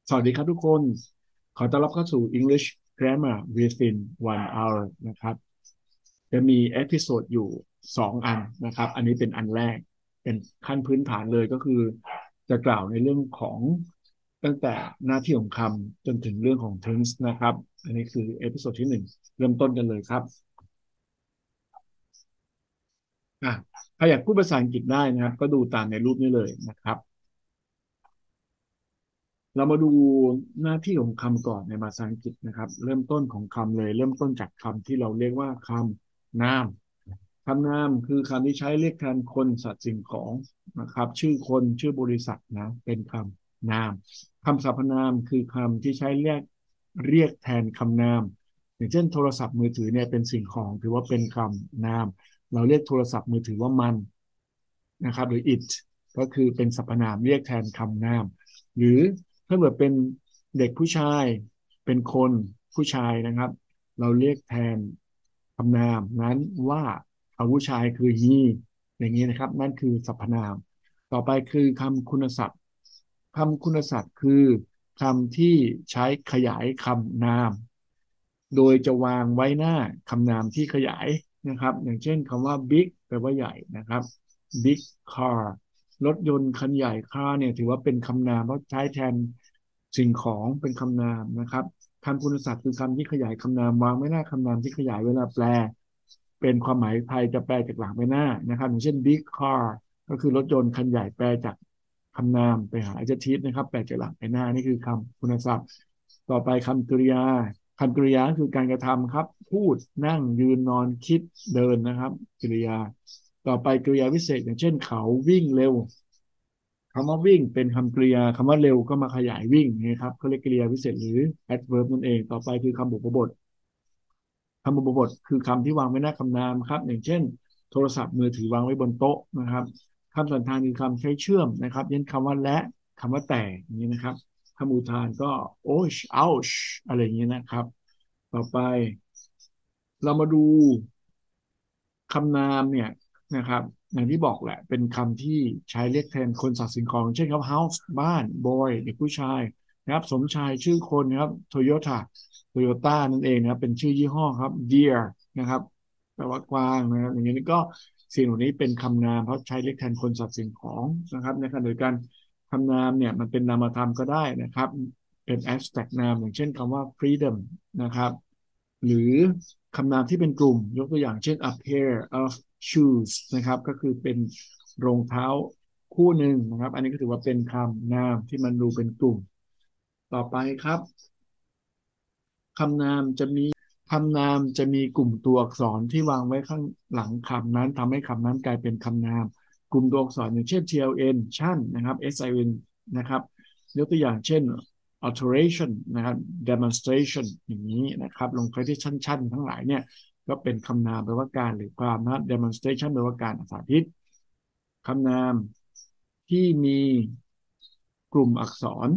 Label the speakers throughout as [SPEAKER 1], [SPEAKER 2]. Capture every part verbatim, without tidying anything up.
[SPEAKER 1] สวัสดีครับทุกคน ขอต้อนรับเข้าสู่ English Grammar within one hour นะครับจะมีเอพิโซดอยู่สองอันนะครับ อันนี้เป็นอันแรก เป็นขั้นพื้นฐานเลยก็คือจะกล่าวในเรื่องของตั้งแต่หน้าที่ของคำจนถึงเรื่องของ tense นะครับ อันนี้คือเอพิโซดที่หนึ่งเริ่มต้นกันเลยครับอ่ะถ้าอยากพูดภาษาอังกฤษได้นะครับก็ดูตามในรูปนี้เลยนะครับ เรามาดูหน้าที่ของคำก่อนในภาษาอังกฤษนะครับเริ่มต้นของคำเลยเริ่มต้นจากคำที่เราเรียกว่าคำนามคำนามคือคำที่ใช้เรียกแทนคนสัตว์สิ่งของนะครับชื่อคนชื่อบริษัทนะเป็นคำนามคำสรรพนามคือคำที่ใช้เรียกเรียกแทนคำนามอย่างเช่นโทรศัพท์มือถือเนี่ยเป็นสิ่งของถือว่าเป็นคำนามเราเรียกโทรศัพท์มือถือว่ามันนะครับหรือ it ก็คือเป็นสรรพนามเรียกแทนคำนาม หรือถ้าเกิดเป็นเด็กผู้ชายเป็นคนผู้ชายนะครับเราเรียกแทนคำนามนั้นว่าเขาผู้ชายคือ he อย่างนี้นะครับนั่นคือสรรพนามต่อไปคือคำคุณศัพท์คำคุณศัพท์คือคำที่ใช้ขยายคำนามโดยจะวางไว้หน้าคำนามที่ขยายนะครับอย่างเช่นคำว่า big แปลว่าใหญ่นะครับ big car รถยนต์คันใหญ่ car เนี่ยถือว่าเป็นคำนามเพราะใช้แทนสิ่งของเป็นคำนามนะครับคำคุณศัพท์คือคำที่ขยายคำนามวางไว้หน้าคำนามที่ขยายเวลาแปลเป็นความหมายไทยจะแปลจากหลังไปหน้านะครับอย่างเช่น big car ก็คือรถยนต์คันใหญ่แปลจากคำนามไปหา adjective นะครับแปลจากหลังไปหน้านี่คือคำคุณศัพท์ต่อไปคำกริยาคำกริยาคือการกระทำครับพูดนั่งยืนนอนคิดเดินนะครับกริยาต่อไปกริยาวิเศษอย่างเช่นเขาวิ่งเร็ว คำว่าวิ่งเป็นคำกริยาคำว่าเร็วก็มาขยายวิ่งนะครับเขาเรียกกริยาวิเศษหรือ adverb นั่นเองต่อไปคือคำบุพบทคำบุพบทคือคำที่วางไว้หน้าคำนามครับอย่างเช่นโทรศัพท์มือถือวางไว้บนโต๊ะนะครับคำสันธานคือคำใช้เชื่อมนะครับเช่นคำว่าและคำว่าแต่อย่างนี้นะครับคำอุทานก็โอ้ชเอาชอะไรอย่างนี้นะครับต่อไปเรามาดูคำนามเนี่ยนะครับอย่างที่บอกแหละเป็นคำที่ใช้เรียกแทนคนสัตว์สิ่งของเช่นครับ house บ้าน boy เด็กผู้ชายนะครับสมชายชื่อคนนะครับ Toyota Toyota นั่นเองนะครับเป็นชื่อยี่ห้อครับ Deer นะครับแปลว่ากวางนะครับอย่างนี้ก็สิ่งเหล่านี้เป็นคำนามเพราะใช้เรียกแทนคนสัตว์สิ่งของนะครับในขณะเดียวกันคำนามเนี่ยมันเป็นนามธรรมก็ได้นะครับเป็น abstract นามอย่างเช่นคำว่า freedom นะครับหรือคำนามที่เป็นกลุ่มยกตัวอย่างเช่น a pair of shoes นะครับก็คือเป็นรองเท้าคู่หนึ่งนะครับอันนี้ก็ถือว่าเป็นคำนามที่มันดูเป็นกลุ่มต่อไปครับคำนามจะมีคำนามจะมีกลุ่มตัวอักษรที่วางไว้ข้างหลังคำนั้นทำให้คำนั้นกลายเป็นคำนามกลุ่มตัวอักษรอย่างเช่น ที แอล เอ็น ชั่นนะครับ เอส ไอ เอ็น นะครับยกตัวอย่างเช่น alteration นะครับ demonstration อย่างนี้นะครับลงไปที่ชั้นๆทั้งหลายเนี่ยก็เป็นคำนามแปลว่าการหรือความนะ demonstration แปลว่าการสาธิตคำนามที่มีกลุ่มอักษร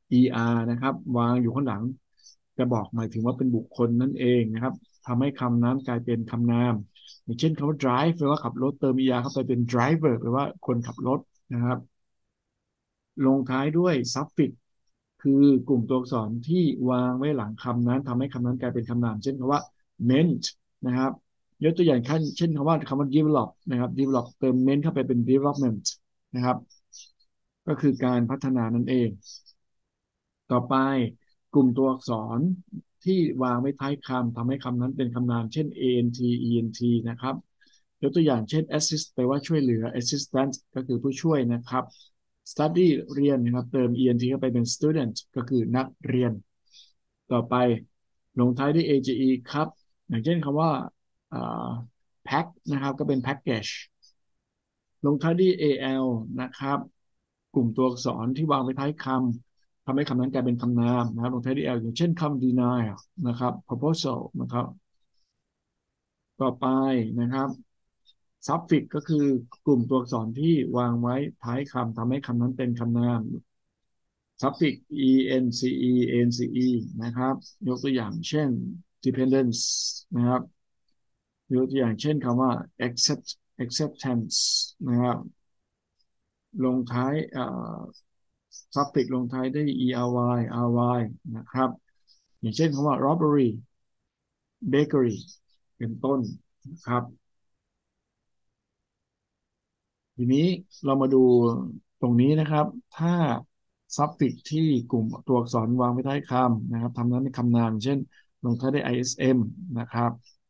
[SPEAKER 1] er นะครับวางอยู่ข้างหลังจะบอกหมายถึงว่าเป็นบุคคลนั่นเองนะครับทำให้คำนั้นกลายเป็นคำนามอย่างเช่นคำว่า drive แปลว่าขับรถเติม er เข้าไปเป็น driver แปลว่าคนขับรถนะครับลงท้ายด้วย suffix คือกลุ่มตัวอักษรที่วางไว้หลังคำนั้นทำให้คำนั้นกลายเป็นคำนามเช่นคำว่า meant นะครับยกตัวอย่างเช่นคำว่าคำว่า develop นะครับ develop เติม meant เข้าไปเป็น development นะครับก็คือการพัฒนานั่นเองต่อไปกลุ่มตัวอักษรที่วางไว้ท้ายคำทำให้คำนั้นเป็นคำนามเช่น ant ent นะครับยกตัวอย่างเช่น assist แปลว่าช่วยเหลือ assistant ก็คือผู้ช่วยนะครับ study เรียนนะครับเติม ent เข้าไปเป็น student ก็คือนักเรียนต่อไปลงท้ายด้วย age ครับอย่างเช่นคำว่า pack นะครับก็เป็น package ลงท้ายด้วย al นะครับกลุ่มตัวอักษรที่วางไว้ท้ายคำทำให้คำนั้นกลายเป็นคำนามนะครับลงท้ายด้วย l อย่างเช่นคำ deny นะครับ proposal นะครับต่อไปนะครับ suffix ก็คือกลุ่มตัวอักษรที่วางไว้ท้ายคำทำให้คำนั้นเป็นคำนาม suffix ence ence นะครับยกตัวอย่างเช่น dependence นะครับยกตัวอย่างเช่นคำว่า accept acceptance นะครับลงท้าย suffix ลงท้ายด้วย er ry นะครับอย่างเช่นคำว่า robbery bakery เป็นต้นนะครับทีนี้เรามาดูตรงนี้นะครับถ้า suffix ที่กลุ่มตัวอักษรวางไว้ท้ายคำนะครับทำนั้นเป็นคำนามเช่นลงท้ายด้วย ism นะครับ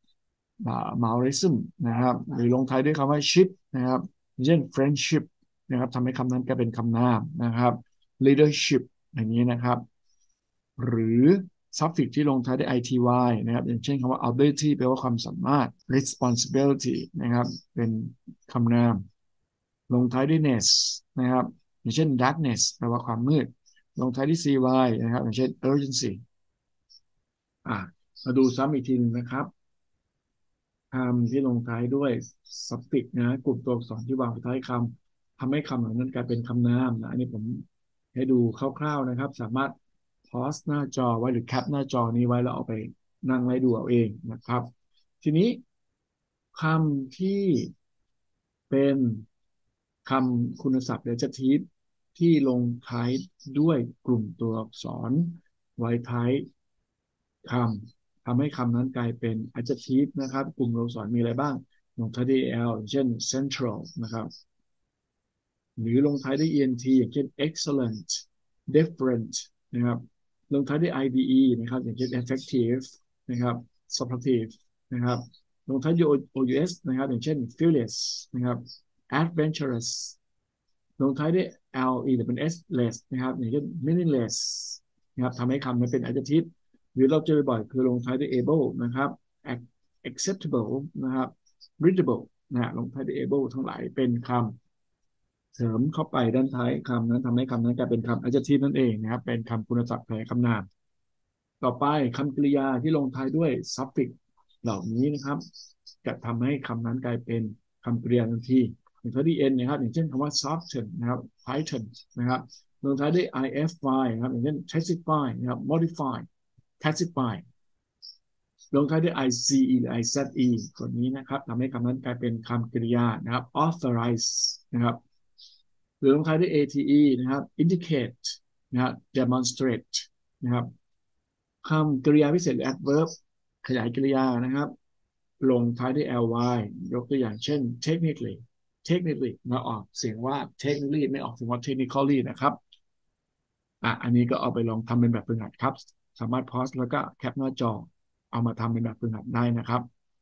[SPEAKER 1] Maoism นะครับหรือลงท้ายด้วยคำว่า ship นะครับเช่น friendship นะครับทำให้คำนั้นกลายเป็นคำนามนะครับ leadership อย่างนี้นะครับหรือ suffix ที่ลงท้ายด้วย ity นะครับอย่างเช่นคำว่า ability แปลว่าความสามารถ responsibility นะครับเป็นคำนามลงท้ายด้วย ness นะครับอย่างเช่น darkness แปลว่าความมืดลงท้ายด้วย cy นะครับอย่างเช่น urgency อ่ะมาดูซ้ำอีกทีนึงนะครับคำที่ลงท้ายด้วย suffix นะกลุ่มตัวอักษรที่วางท้ายคำทำให้คำเหล่านั้นกลายเป็นคำนามนะอันนี้ผมให้ดูคร่าวๆนะครับสามารถ pause หน้าจอไว้หรือแคปหน้าจอนี้ไว้แล้วเอาไปนั่งไล่ดูเอาเองนะครับทีนี้คำที่เป็นคำคุณศัพท์หรือ adjective ที่ลงท้ายด้วยกลุ่มตัวอักษรไว้ท้ายคำทำให้คำนั้นกลายเป็น adjective นะครับกลุ่มตัวอักษรมีอะไรบ้างลงท้ายด้วย l อย่างเช่น central นะครับหรือลงท้ายด้วย ent อย่างเช่น excellent different นะครับลงท้ายด้วย ibe นะครับอย่างเช่น effective นะครับ supportive นะครับลงท้ายด้วย ous นะครับอย่างเช่น fearless นะครับ adventurous ลงท้ายด้วย le หรือเป็น s less นะครับอย่างเช่น meaningless นะครับทำให้คำนั้นเป็น adjective หรือเราเจอบ่อยคือลงท้ายด้วย able นะครับ acceptable นะครับ readable นะฮะลงท้ายด้วย able ทั้งหลายเป็นคำเสริมเข้าไปด้านท้ายคำนั้นทำให้คำนั้นกลายเป็นคำ adjective นั่นเองนะครับเป็นคำคุณศัพท์แทนคำนามต่อไปคำกริยาที่ลงท้ายด้วย suffix เหล่านี้นะครับจะทำให้คำนั้นกลายเป็นคำกริยาทันทีอย่างที่ n นะครับอย่างเช่นคำว่า soften นะครับ tighten นะครับลงท้ายด้วย ify นะครับอย่างเช่น testify นะครับ modify classify ลงท้ายด้วย ice หรือ ize ส่วนนี้นะครับทำให้คำนั้นกลายเป็นคำกริยานะครับ authorize นะครับหรือลงท้ายด้วย ate นะครับ indicate นะครับ demonstrate นะครับคำกริยาพิเศษหรือ adverb ขยายกริยานะครับลงท้ายด้วย ly ยกตัวอย่างเช่น technically technically เราออกเสียงว่า technically ไม่ออกเสียงว่า technically นะครับอ่ะอันนี้ก็เอาไปลองทำเป็นแบบฝึกหัดครับสามารถ pause แล้วก็แคปหน้าจอเอามาทำเป็นแบบฝึกหัดได้นะครับ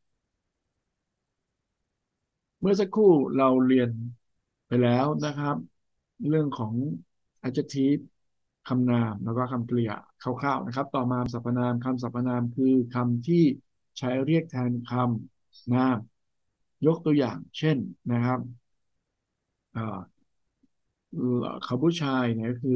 [SPEAKER 1] เมื่อสักครู่เราเรียนไปแล้วนะครับเรื่องของ adjective คำนามแล้วก็คำกริยาคร่าวๆนะครับต่อมาสรรพนามคำสรรพนามคือคำที่ใช้เรียกแทนคำนามยกตัวอย่างเช่นนะครับเอ่อเขาผู้ชายเนี่ยก็คือ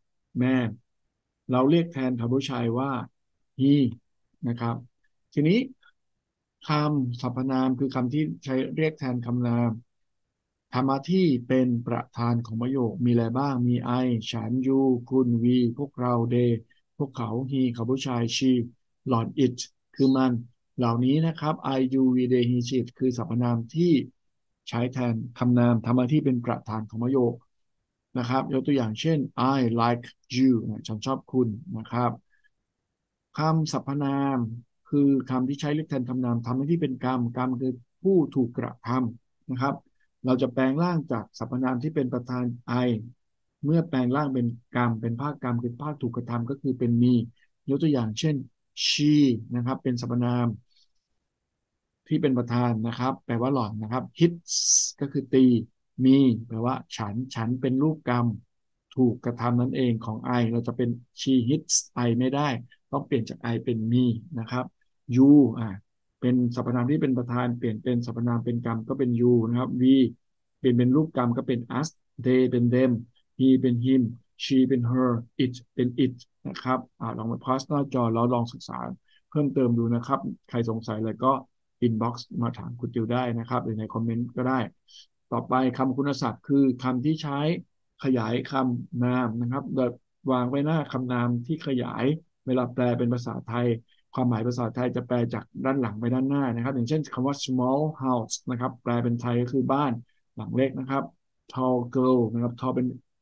[SPEAKER 1] man เราเรียกแทนเขาผู้ชายว่า he นะครับทีนี้คำสรรพนามคือคำที่ใช้เรียกแทนคำนามทำหน้าที่เป็นประธานของประโยคมีอะไรบ้างมี I ฉัน you คุณ we พวกเรา they พวกเขา he เขาผู้ชาย she หล่อน it คือมันเหล่านี้นะครับ I you we they he she it คือสรรพนามที่ใช้แทนคำนามทำหน้าที่เป็นประธานของประโยคนะครับยกตัวอย่างเช่น I like you ฉันชอบคุณนะครับ คำสรรพนามคือคำที่ใช้เรียกแทนคำนามทำหน้าที่เป็นกรรมกรรมคือผู้ถูกกระทำนะครับเราจะแปลงร่างจากสรรพนามที่เป็นประธาน I เมื่อแปลงร่างเป็นกรรมเป็นภาคกรรมคือภาคถูกกระทำก็คือเป็นมียกตัวอย่างเช่น she นะครับเป็นสรรพนามที่เป็นประธานนะครับแปลว่าหล่อนนะครับ hits ก็คือตีมีแปลว่าฉันฉันเป็นรูปกรรมถูกกระทำนั่นเองของ I เราจะเป็น she hits I ไม่ได้ ต้องเปลี่ยนจาก I เป็น me นะครับ you อ่าเป็นสรรพนามที่เป็นประธานเปลี่ยนเป็นสรรพนามเป็นกรรมก็เป็น you นะครับ we เปลี่ยนเป็นรูปกรรมก็เป็น us they เป็น them he เป็น him she เป็น her it เป็น it นะครับอ่าลองมาพาสหน้าจอแล้วลองศึกษาเพิ่มเติมดูนะครับใครสงสัยอะไรก็ inbox มาถามคุณติวได้นะครับหรือในคอมเมนต์ก็ได้ต่อไปคำคุณศัพท์คือคำที่ใช้ขยายคำนามนะครับแบบวางไว้หน้าคำนามที่ขยาย เวลาแปลเป็นภาษาไทยความหมายภาษาไทยจะแปลจากด้านหลังไปด้านหน้านะครับอย่างเช่นคำว่า small house นะครับแปลเป็นไทยก็คือบ้านหลังเล็กนะครับ tall girl นะครับ tall เป็น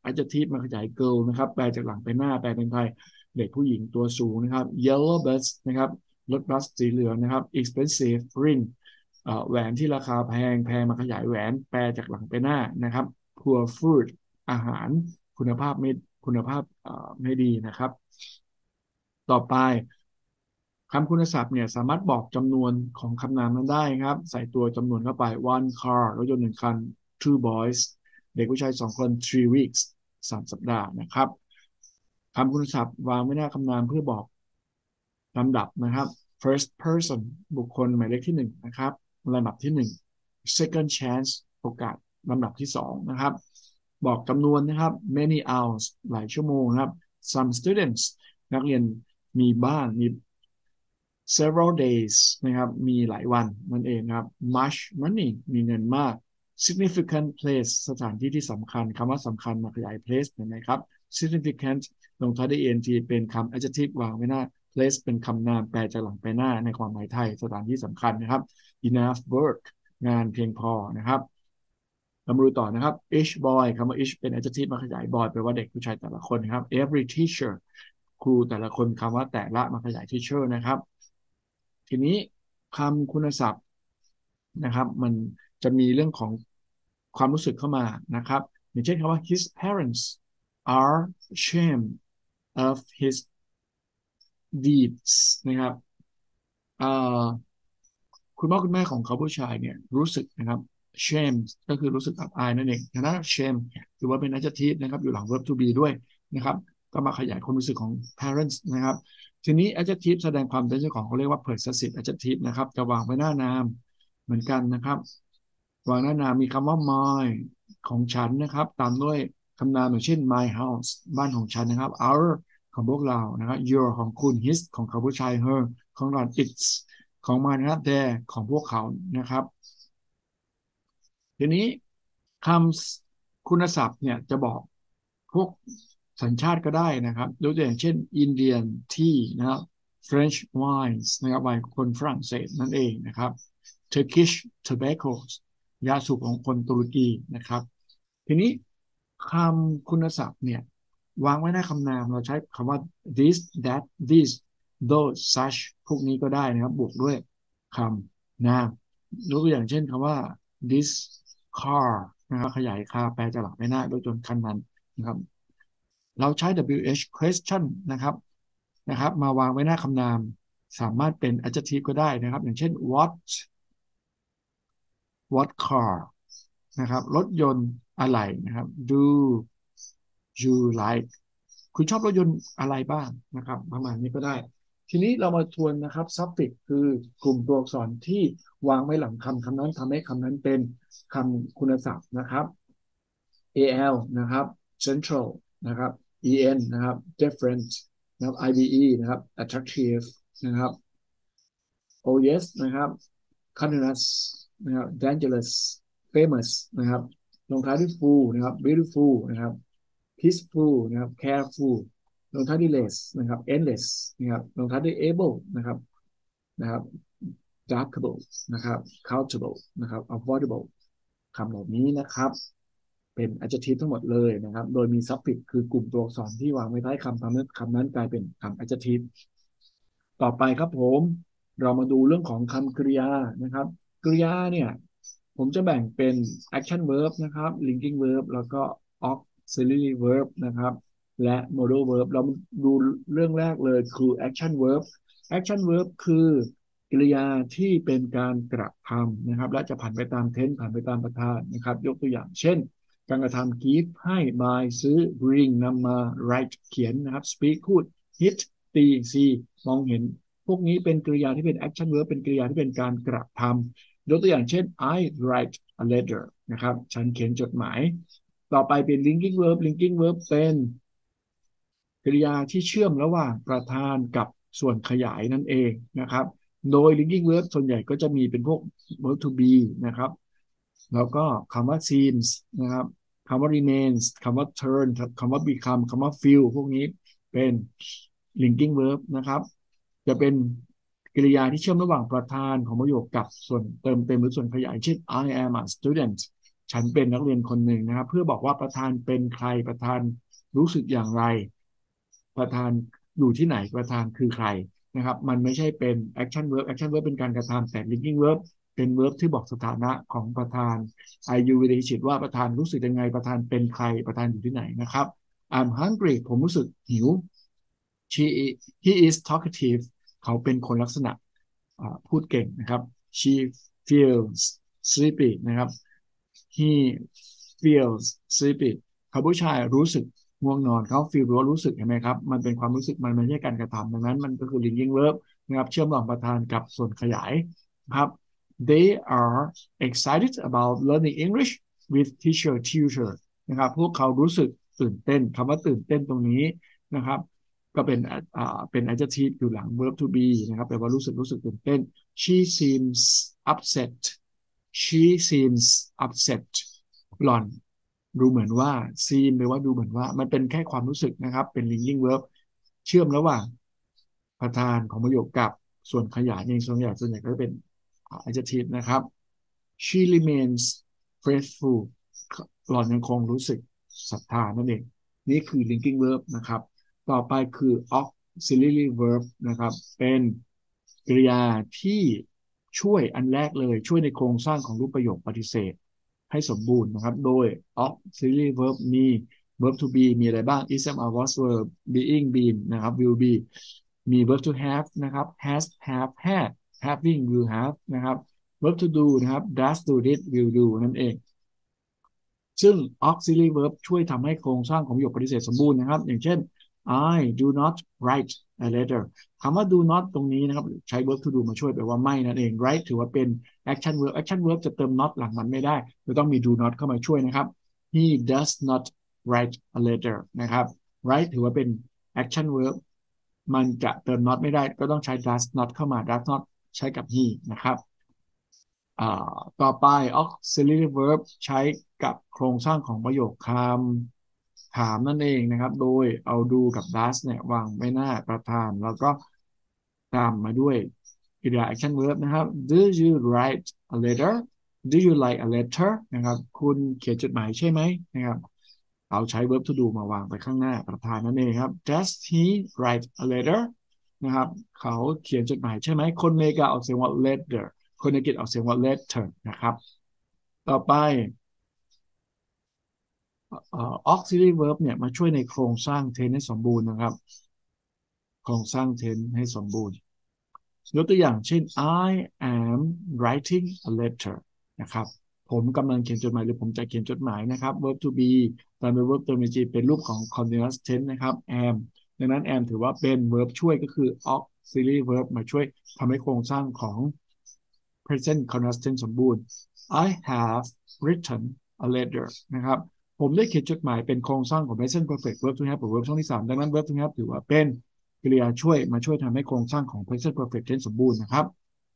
[SPEAKER 1] adjective มาขยาย girl นะครับแปลจากหลังไปหน้าแปลเป็นไทยเด็กผู้หญิงตัวสูงนะครับ yellow bus นะครับรถบัสสีเหลืองนะครับ expensive ring เอ่อแหวนที่ราคาแพงแพงมาขยายแหวนแปลจากหลังไปหน้านะครับ poor food อาหารคุณภาพไม่คุณภาพเอ่อไม่ดีนะครับต่อไปคำคุณศัพท์เนี่ยสามารถบอกจำนวนของคำนามนั้นได้ครับใส่ตัวจำนวนเข้าไป one car รถยนต์หนึ่งคัน two boys เด็กผู้ชายสองคน three weeks สามสัปดาห์นะครับคำคุณศัพท์วางไว้หน้าคำนามเพื่อบอกลำดับนะครับ first person บุคคลหมายเลขที่หนึ่งนะครับลำดับที่หนึ่ง second chance โอกาสลำดับที่สองนะครับบอกจำนวนนะครับ many hours หลายชั่วโมงนะครับ some students นักเรียนมีบ้านมี several days นะครับมีหลายวันนั่นเองครับ much money มีเงินมาก significant place สถานที่ที่สำคัญคำว่าสำคัญมาขยาย place เห็นไหมครับ significant ลงท้ายด้วย ent เป็นคำ adjective วางไว้หน้า place เป็นคำนามแปลจากหลังไปหน้าในความหมายไทยสถานที่สำคัญนะครับ enough work งานเพียงพอนะครับเรามาดูต่อนะครับ each boy คำว่า each เป็น adjective มาขยาย boy แปลว่าเด็กผู้ชายแต่ละคนนะครับ every teacher ครูแต่ละคนคำว่าแต่ละมาขยาย teacher นะครับทีนี้คำคุณศัพท์นะครับมันจะมีเรื่องของความรู้สึกเข้ามานะครับอย่างเช่นคำว่า his parents are ashamed of his deeds นะครับเอ่อคุณพ่อคุณแม่ของเขาผู้ชายเนี่ยรู้สึกนะครับ shame ก็คือรู้สึกอับอายนั่นเองฉะนั้น shame ถือว่าเป็น adjective นะครับอยู่หลัง verb to be ด้วยนะครับก็มาขยายความรู้สึกของ parents นะครับทีนี้ adjective แสดงความเป็นเจ้าของเขาเรียกว่า possessive adjective นะครับจะวางไว้หน้านามเหมือนกันนะครับวางหน้านามมีคำว่า my ของฉันนะครับตามด้วยคำนามอย่างเช่น my house บ้านของฉันนะครับ our ของพวกเรานะครับ your ของคุณ his ของเขาผู้ชาย her ของเรา its ของมันนะครับ their ของพวกเขานะครับทีนี้คำคุณศัพท์เนี่ยจะบอกพวกสัญชาติก็ได้นะครับยกตัวอย่างเช่น Indian tea นะครับ French wines นะครับไวน์คนฝรั่งเศสนั่นเองนะครับ Turkish tobacco ยาสูบของคนตุรกีนะครับทีนี้คำคุณศัพท์เนี่ยวางไว้ในคำนามเราใช้คำว่า this that this those such พวกนี้ก็ได้นะครับบวกด้วยคำนามยกตัวอย่างเช่นคำว่า this car นะครับขยายค่าแปลจากหลังไปหน้าโดยจนคันนั้นนะครับเราใช้ ดับเบิลยู เอช question นะครับนะครับมาวางไว้หน้าคำนามสามารถเป็น adjective ก็ได้นะครับอย่างเช่น what what car นะครับรถยนต์อะไรนะครับ do you like คุณชอบรถยนต์อะไรบ้างนะครับประมาณนี้ก็ได้ทีนี้เรามาทวนนะครับ suffix คือกลุ่มตัวอักษรที่วางไว้หลังคำคำนั้นทำให้คำนั้นเป็นคำคุณศัพท์นะครับ al นะครับ central นะครับ en นะครับ different นะครับ ibe นะครับ attractive นะครับ oh yes นะครับ continuous นะครับ dangerous famous นะครับลงท้ายด้วย full นะครับ beautiful นะครับ peaceful นะครับ careful ลงท้ายด้วย less นะครับ endless นะครับลงท้ายด้วย able นะครับนะครับ darkable นะครับ countable นะครับ avoidable คำเหล่านี้นะครับเป็น adjective ทั้งหมดเลยนะครับโดยมี suffix คือกลุ่มตัวอักษรที่วางไว้ท้ายคำทำให้คำนั้นกลายเป็นคำ adjective ต่อไปครับผมเรามาดูเรื่องของคำกริยานะครับกริยาเนี่ยผมจะแบ่งเป็น action verb นะครับ linking verb แล้วก็ auxiliary verb นะครับและ modal verb เราดูเรื่องแรกเลยคือ action verb action verb คือกริยาที่เป็นการกระทำนะครับและจะผ่านไปตาม tense ผ่านไปตามประธานนะครับยกตัวอย่างเช่นการกระทำ give ให้ buy ซื้อ bring นำมา write เขียนนะครับ speak พูด hit ตี see มองเห็นพวกนี้เป็นกริยาที่เป็น action verb เป็นกริยาที่เป็นการกระทำยกตัวอย่างเช่น I write a letter นะครับฉันเขียนจดหมายต่อไปเป็น linking verb linking verb เป็นกริยาที่เชื่อมระหว่างประธานกับส่วนขยายนั่นเองนะครับโดย linking verb ส่วนใหญ่ก็จะมีเป็นพวก verb to be นะครับแล้วก็คำว่า seems นะครับคำว่า remains คำว่า turn คำว่า become คำว่า feel พวกนี้เป็น linking verb นะครับจะเป็นกริยาที่เชื่อมระหว่างประธานของประโยคกับส่วนเติมเต็มหรือส่วนขยายเช่น I am a student ฉันเป็นนักเรียนคนหนึ่งนะครับเพื่อบอกว่าประธานเป็นใครประธานรู้สึกอย่างไรประธานอยู่ที่ไหนประธานคือใครนะครับมันไม่ใช่เป็น action verb action verb เป็นการกระทำแต่ linking verb เป็น verb ที่บอกสถานะของประธาน I you วิธีชิตว่าประธานรู้สึกยังไงประธานเป็นใครประธานอยู่ที่ไหนนะครับ I'm hungry ผมรู้สึกหิว she he is talkative เขาเป็นคนลักษณะพูดเก่งนะครับ she feels sleepy นะครับ he feels sleepy เขาผู้ชายรู้สึกง่วงนอนเขา feel ว่ารู้สึกเห็นไหมครับมันเป็นความรู้สึกมันไม่ใช่การกระทำดังนั้นมันก็คือ linking verb นะครับเชื่อมระหว่างประธานกับส่วนขยายครับ they are excited about learning English with teacher tutor นะครับพวกเขารู้สึกตื่นเต้นคำว่าตื่นเต้นตรงนี้นะครับก็เป็นอ่าเป็น adjective อยู่หลัง verb to be นะครับแปลว่ารู้สึกรู้สึกตื่นเต้น she seems upset she seems upset หล่อนดูเหมือนว่า seem แปลว่าดูเหมือนว่ามันเป็นแค่ความรู้สึกนะครับเป็น linking verb เชื่อมระหว่างประธานของประโยคกับส่วนขยายในส่วนขยายส่วนใหญ่ก็จะเป็น adjective นะครับ she remains faithful หล่อนยังคงรู้สึกศรัทธานั่นเองนี่คือ linking verb นะครับต่อไปคือ auxiliary verb นะครับเป็นกริยาที่ช่วยอันแรกเลยช่วยในโครงสร้างของรูปประโยคปฏิเสธให้สมบูรณ์นะครับโดย auxiliary verb มี verb to be มีอะไรบ้าง is am are was were being been นะครับ will be มี verb to have นะครับ has have had having will have นะครับ verb to do นะครับ does do did will do นั่นเองซึ่ง auxiliary verb ช่วยทำให้โครงสร้างของประโยคปฏิเสธสมบูรณ์นะครับอย่างเช่น I do not write a letter คำว่า do not ตรงนี้นะครับใช้ verb to do มาช่วยแปลว่าไม่นั่นเอง write ถือว่าเป็น action verb action verb จะเติม not หลังมันไม่ได้จะต้องมี do not เข้ามาช่วยนะครับ he does not write a letter นะครับ write ถือว่าเป็น action verb มันจะเติม not ไม่ได้ก็ต้องใช้ does not เข้ามา does not ใช้กับ he นะครับต่อไป auxiliary verb ใช้กับโครงสร้างของประโยคคำถามนั่นเองนะครับโดยเอา do กับ does เนี่ยวางไว้หน้าประธานแล้วก็ตามมาด้วยกริยา action verb นะครับ do you write a letter do you like a letter นะครับคุณเขียนจดหมายใช่ไหมนะครับเอาใช้ verb to do มาวางไปข้างหน้าประธานนั่นเองครับ does he write a letter นะครับเขาเขียนจดหมายใช่ไหมคนเมกาออกเสียงว่า letter คนอังกฤษออกเสียงว่า letter นะครับต่อไป auxiliary verb เนี่ยมาช่วยในโครงสร้าง tense ให้สมบูรณ์นะครับโครงสร้าง tense ให้สมบูรณ์ยกตัวอย่างเช่น I am writing a letter นะครับผมกำลังเขียนจดหมายหรือผมจะเขียนจดหมายนะครับ verb to be ตามด้วย verb เติม ing เป็นรูปของ continuous tense นะครับ am ดังนั้น am ถือว่าเป็น verb ช่วยก็คือ auxiliary verb มาช่วยทำให้โครงสร้างของ present continuous tense สมบูรณ์ I have written a letter นะครับผมได้เขียนจดหมายเป็นโครงสร้างของ present perfect verb to have กับ verb ช่องที่สามดังนั้น verb to have ถือว่าเป็นกริยาช่วยมาช่วยทำให้โครงสร้างของ present perfect tense สมบูรณ์นะครับ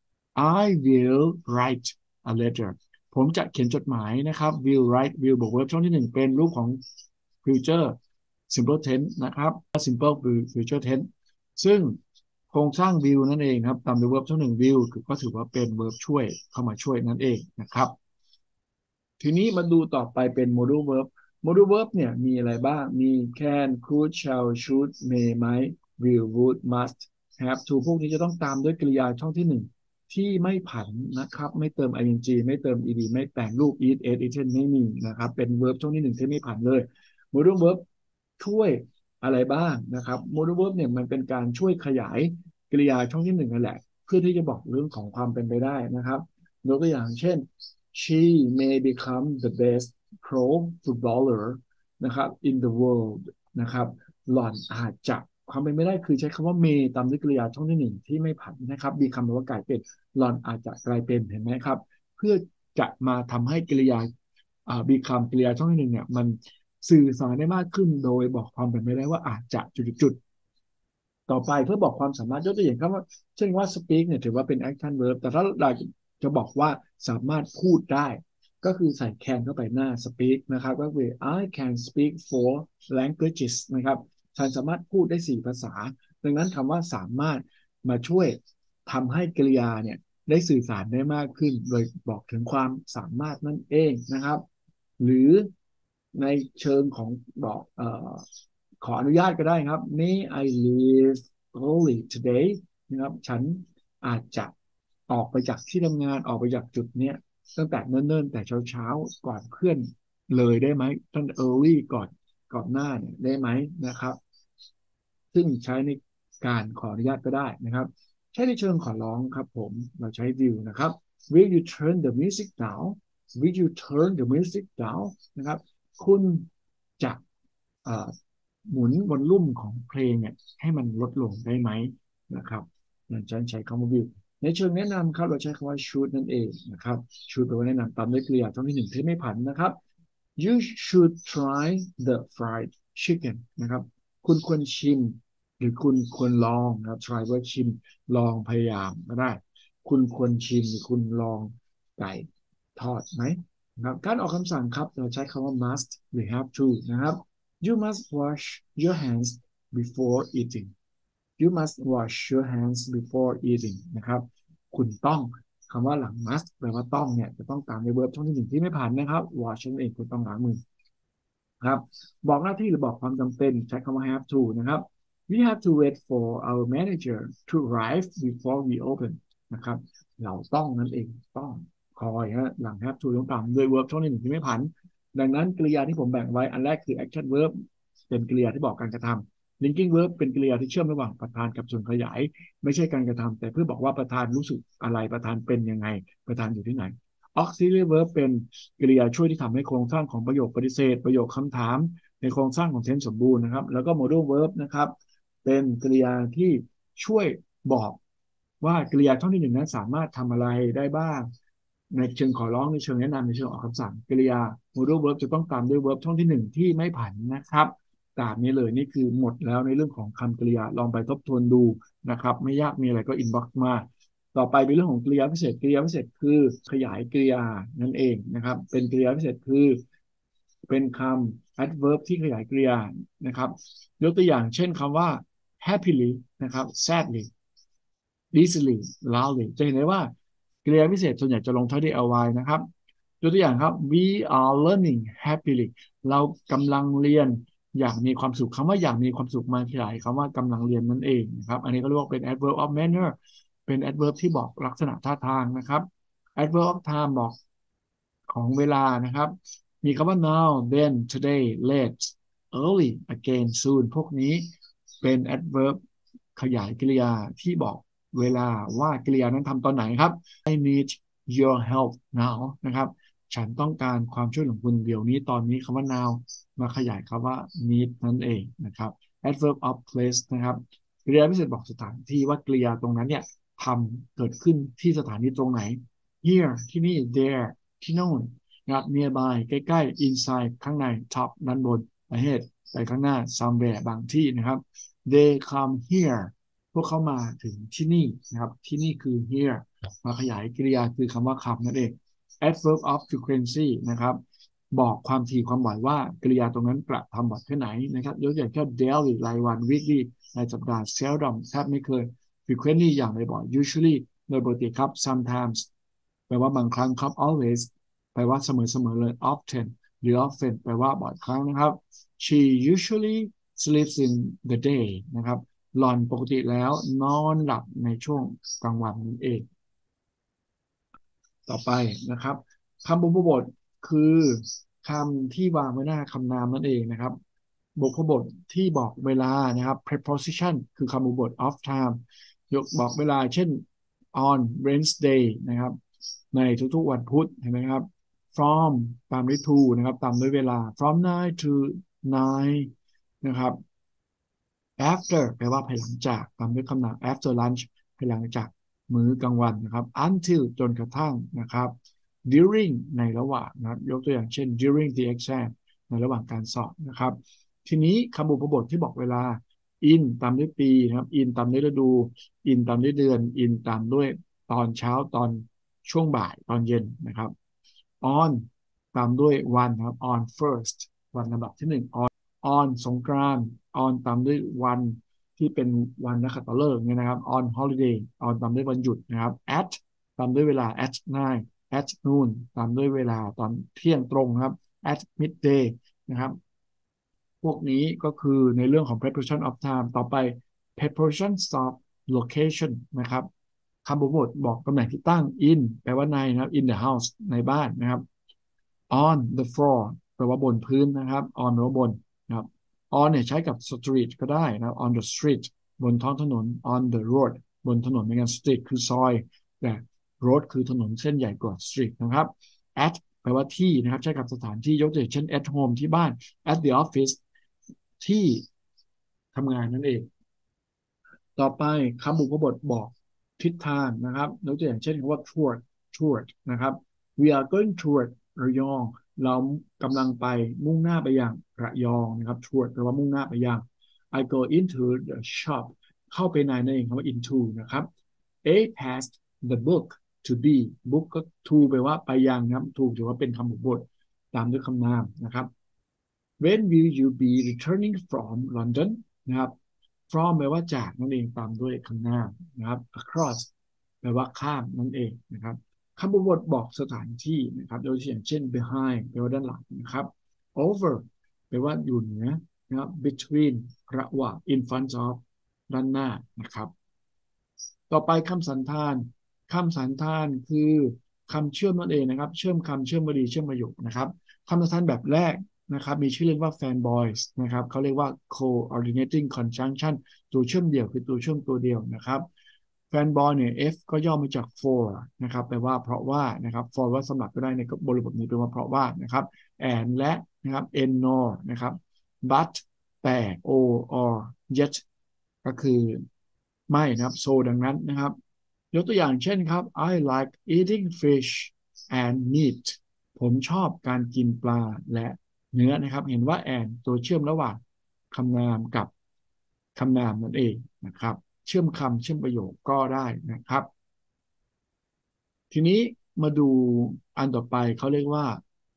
[SPEAKER 1] I will write a letter ผมจะเขียนจดหมายนะครับ will write will บวก verb ช่องที่หนึ่งเป็นรูปของ future simple tense นะครับ simple future tense ซึ่งโครงสร้าง will นั่นเองครับตามด้วย verb ช่องหนึ่ง will ก็ถือว่าเป็น verb ช่วยเข้ามาช่วยนั่นเองนะครับทีนี้มาดูต่อไปเป็น modal verb modal verb เนี่ยมีอะไรบ้างมี can could shall should may might will would must have to พวกนี้จะต้องตามด้วยกริยาช่องที่หนึ่งที่ไม่ผันนะครับไม่เติม ing ไม่เติม ed ไม่แต่งรูป eat ate eaten ไม่มีนะครับเป็น verb ช่องที่หนึ่งที่ไม่ผันเลย modal verb ช่วยอะไรบ้างนะครับ modal verb เนี่ยมันเป็นการช่วยขยายกริยาช่องที่หนึ่งนั่นแหละเพื่อที่จะบอกเรื่องของความเป็นไปได้นะครับยกตัวอย่างเช่น she may become the best pro footballer นะครับ in the world นะครับหล่อนอาจจะความเป็นไม่ได้คือใช้คำว่า may ตามด้วยกริยาช่องที่หนึ่งที่ไม่ผันนะครับ become แปลว่ากลายเป็นหล่อนอาจจะกลายเป็นเห็นไหมครับเพื่อจะมาทำให้กริยา become กริยาช่องที่หนึ่งเนี่ยมันสื่อสารได้มากขึ้นโดยบอกความเป็นไปได้ว่าอาจจะจุดๆต่อไปเพื่อบอกความสามารถยกตัวอย่างครับว่าเช่นว่า speak เนี่ยถือว่าเป็น action verb แต่ถ้าเราจะบอกว่าสามารถพูดได้ก็คือใส่ can เข้าไปหน้า speak นะครับก็คือ I can speak four languages นะครับฉันสามารถพูดได้สี่ภาษาดังนั้นคำว่าสามารถมาช่วยทำให้กริยาเนี่ยได้สื่อสารได้มากขึ้นโดยบอกถึงความสามารถนั่นเองนะครับหรือในเชิงของบอกเอ่อขออนุญาตก็ได้ครับ May I leave early today นะครับฉันอาจจะออกไปจากที่ทำงานออกไปจากจุดเนี้ยตั้งแต่เนิ่นๆแต่เช้าๆก่อนเพื่อนเลยได้ไหมตั้งแต่ early ก่อนก่อนหน้าเนี่ยได้ไหมนะครับซึ่งใช้ในการขออนุญาตก็ได้นะครับใช้ในเชิงขอร้องครับผมเราใช้ will นะครับ will you turn the music down will you turn the music down นะครับคุณจะเอ่อหมุนวอลลุ่มของเพลงเนี่ยให้มันลดลงได้ไหมนะครับนั่นฉันใช้คำว่า will ในเชิงแนะนำครับเราใช้คำว่า should นั่นเองนะครับ should แปลว่าแนะนำตามด้วยกริยาช่องที่หนึ่งที่ไม่ผันนะครับ you should try the fried chicken นะครับคุณควรชิมหรือคุณควรลองนะครับ try ว่าชิมลองพยายามก็ได้คุณควรชิมหรือคุณลองไก่ทอดไหมนะครับการออกคำสั่งครับเราใช้คำว่า must หรือ have to นะครับ you must wash your hands before eating you must wash your hands before eating นะครับคุณต้องคำว่าหลัง must แปลว่าต้องเนี่ยจะต้องตามใน verb ช่องที่หนึ่งที่ไม่ผ่านนะครับ wash นั่นเองคุณต้องล้างมือครับบอกหน้าที่หรือบอกความจำเป็นใช้คำว่า have to นะครับ we have to wait for our manager to arrive before we open นะครับเราต้องนั่นเองต้องคอยฮะหลัง have to ต้องตามด้วย verb ช่องที่หนึ่งที่ไม่ผันดังนั้นกริยาที่ผมแบ่งไว้อันแรกคือ action verb เป็นกริยาที่บอกการกระทำ linking verb เป็นกริยาที่เชื่อมระหว่างประธานกับส่วนขยายไม่ใช่การกระทำแต่เพื่อบอกว่าประธานรู้สึกอะไรประธานเป็นยังไงประธานอยู่ที่ไหน auxiliary verb เป็นกริยาช่วยที่ทำให้โครงสร้างของประโยคปฏิเสธประโยคคำถามในโครงสร้างของ tense สมบูรณ์นะครับแล้วก็ modal verb นะครับเป็นกริยาที่ช่วยบอกว่ากริยาช่องที่หนึ่งนั้นสามารถทำอะไรได้บ้างในเชิงขอร้องในเชิงแนะนำในเชิงออกคำสั่งกริยา modal verb จะต้องตามด้วย verb ช่องที่หนึ่งที่ไม่ผันนะครับตามนี้เลยนี่คือหมดแล้วในเรื่องของคำกริยาลองไปทบทวนดูนะครับไม่ยากมีอะไรก็ inbox มาต่อไปเป็นเรื่องของกริยาพิเศษกริยาพิเศษคือขยายกริยานั่นเองนะครับเป็นกริยาพิเศษคือเป็นคำ adverb ที่ขยายกริยานะครับยกตัวอย่างเช่นคำว่า happily นะครับ sadly easily loudly จะเห็นได้ว่ากริยาพิเศษส่วนใหญ่จะลงท้ายด้วย ly นะครับยกตัวอย่างครับ we are learning happily เรากำลังเรียนอย่างมีความสุขคำว่าอย่างมีความสุขมาขยายคำว่ากำลังเรียนนั่นเองนะครับอันนี้ก็เรียกว่าเป็น adverb of manner เป็น adverb ที่บอกลักษณะท่าทางนะครับ adverb of time บอกของเวลานะครับมีคำว่า now then today late early again soon พวกนี้เป็น adverb ขยายกริยาที่บอกเวลาว่ากริยานั้นทำตอนไหนครับ I need your help now นะครับฉันต้องการความช่วยเหลือของคุณเดี๋ยวนี้ตอนนี้คำว่า now มาขยายคำว่า need นั่นเองนะครับ adverb of place นะครับกริยาพิเศษบอกสถานที่ว่ากริยาตรงนั้นเนี่ยทำเกิดขึ้นที่สถานีตรงไหน here ที่นี่ there ที่โน่นนะครับ nearby ใกล้ๆ inside ข้างใน top ด้านบน ahead ไปข้างหน้า somewhere บางที่นะครับ they come here พวกเขามาถึงที่นี่นะครับที่นี่คือ here มาขยายกริยาคือคำว่า come นั่นเอง adverb of frequency นะครับบอกความถี่ความบ่อยว่ากริยาตรงนั้นกระทำบ่อยแค่ไหนนะครับยกตัวอย่างเช่น daily รายวัน weekly รายสัปดาห์ seldom แทบไม่เคย frequently อย่างบ่อยๆ usually โดยปกติครับ sometimes แปลว่าบางครั้งครับ always แปลว่าเสมอๆเลย often หรือ often แปลว่าบ่อยครั้งนะครับ she usually sleeps in the day นะครับหล่อนปกติแล้วนอนหลับในช่วงกลางวันนั่นเองต่อไปนะครับคำบุพบทคือคำที่วางไว้หน้าคำนามนั่นเองนะครับบุพบทที่บอกเวลานะครับ preposition คือคำบุพบท of time ยกบอกเวลาเช่น on Wednesday นะครับในทุกๆวันพุธเห็นไหมครับ from ตามด้วย to นะครับตามด้วยเวลา from nine to nine นะครับ after แปลว่าภายหลังจากตามด้วยคำนาม after lunch ภายหลังจากมื้อกลางวันนะครับ until จนกระทั่งนะครับ during ในระหว่างนะครับยกตัวอย่างเช่น during the exam ในระหว่างการสอบนะครับทีนี้คำบุพบทที่บอกเวลา in ตามด้วยปีนะครับ in ตามด้วยฤดู in ตามด้วยเดือน in ตามด้วยตอนเช้าตอนช่วงบ่ายตอนเย็นนะครับ on ตามด้วยวันนะครับ on first วันลำดับที่หนึ่ง on on สงกรานต์ on ตามด้วยวันที่เป็นวันนักขัตฤกษ์เนี่ยนะครับ on holiday on ตามด้วยวันหยุดนะครับ at ตามด้วยเวลา at night at noon ตามด้วยเวลาตอนเที่ยงตรงครับ at midday นะครับพวกนี้ก็คือในเรื่องของ preposition of time ต่อไป preposition of location นะครับคำบ่งบอกบอกตำแหน่งที่ตั้ง in แปลว่าในนะครับ in the house ในบ้านนะครับ on the floor แปลว่าบนพื้นนะครับ on แปลว่าบนนะครับ on เนี่ยใช้กับ street ก็ได้นะครับ on the street บนท้องถนน on the road บนถนนในการ street คือซอยแต่ road คือถนนเส้นใหญ่กว่า street นะครับ at แปลว่าที่นะครับใช้กับสถานที่ยกตัวอย่างเช่น at home ที่บ้าน at the office ที่ทำงานนั่นเอง ต่อไปคำบุพบทบอกทิศทางนะครับยกตัวอย่างเช่นคำว่า toward toward นะครับ we are going toward ระยองเรากำลังไปมุ่งหน้าไปยังระยองนะครับ toward แปลว่ามุ่งหน้าไปยัง I go into the shop เข้าไปในนั่นเองคำว่า into นะครับ A passed the book to be book ก็ to แปลว่าไปยังนะครับ to ถือว่าเป็นคำบุพบทตามด้วยคำนามนะครับ when will you be returning from London นะครับ from แปลว่าจากนั่นเองตามด้วยคำนามนะครับ across แปลว่าข้ามนั่นเองนะครับคำบทบอกสถานที่นะครับโดยอย่างเช่น behind แปลว่าด้านหลังนะครับ over แปลว่าอยู่เหนือนะครับ between ระหว่าง in front of ด้านหน้านะครับต่อไปคำสันธานคำสันธานคือคำเชื่อมนั่นเองนะครับเชื่อมคำเชื่อมวลีเชื่อมประโยคนะครับคำสันธานแบบแรกนะครับมีชื่อเรียกว่า fanboys นะครับเขาเรียกว่า coordinating conjunction ตัวเชื่อมเดี่ยวคือตัวเชื่อมตัวเดียวนะครับ fanboy เนี่ย F ก็ย่อมาจาก for นะครับแปลว่าเพราะว่านะครับ for ว่าสำหรับก็ได้ในบริบทนี้แปลว่าเพราะว่านะครับ and และนะครับ and nor นะครับ but แต่ or or yet ก็คือไม่นะครับ so ดังนั้นนะครับยกตัวอย่างเช่นครับ I like eating fish and meat ผมชอบการกินปลาและเนื้อนะครับเห็นว่า and ตัวเชื่อมระหว่างคำนามกับคำนามนั่นเองนะครับเชื่อมคำเชื่อมประโยคก็ได้นะครับทีนี้มาดูอันต่อไปเขาเรียกว่า